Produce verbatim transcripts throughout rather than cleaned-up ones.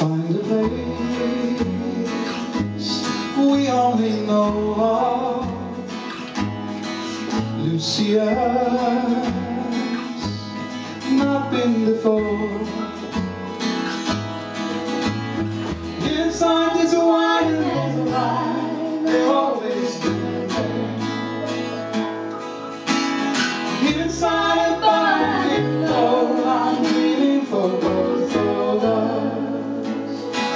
find a place we only know of. Lucia's not been before. Inside this wide and there's a light, they've always been there. Inside a bar window, I'm waiting for both of us,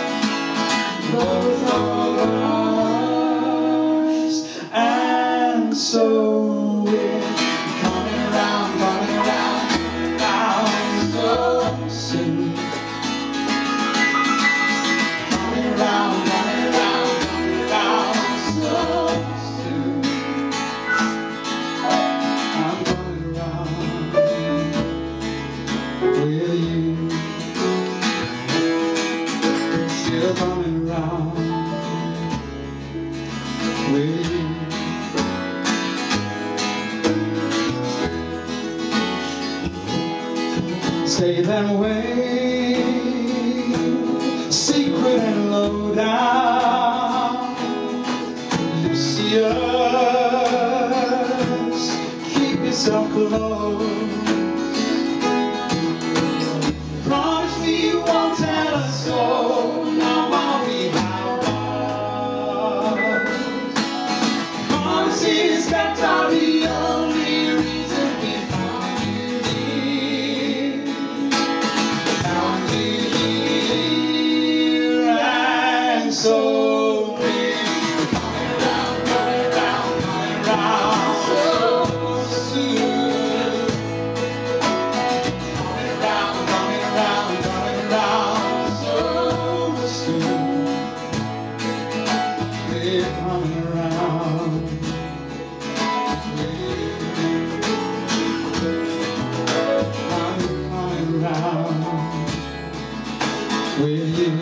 both of us. And so we're coming around, coming around, around so soon. Coming around, coming around, coming around so soon. I'm coming around with you, still coming around with you. Stay that way, secret and low down. Lucia's, keep yourself close. Promise me you won't tell us so. Now while we have us, promises that are the only reason we found you here. Found you here. And so we're coming around, coming around, coming around so soon. Coming around, coming around, coming around so soon. We're coming around. I'm coming around with you.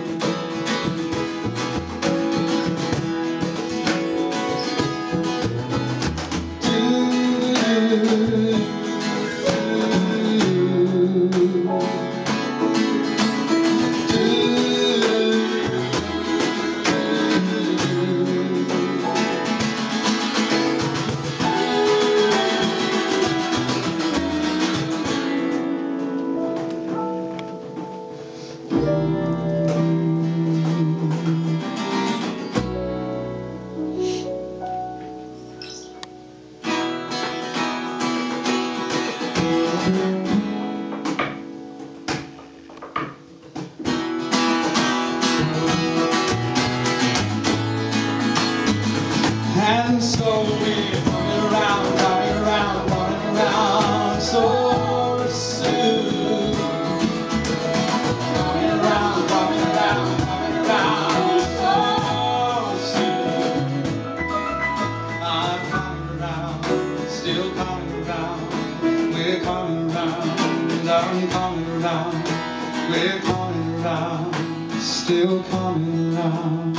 And so we're coming around, coming around, coming around so soon. Coming around, coming around, coming around so soon. I'm coming around, still coming around. We're coming around, I'm coming around. We're coming around, still coming around.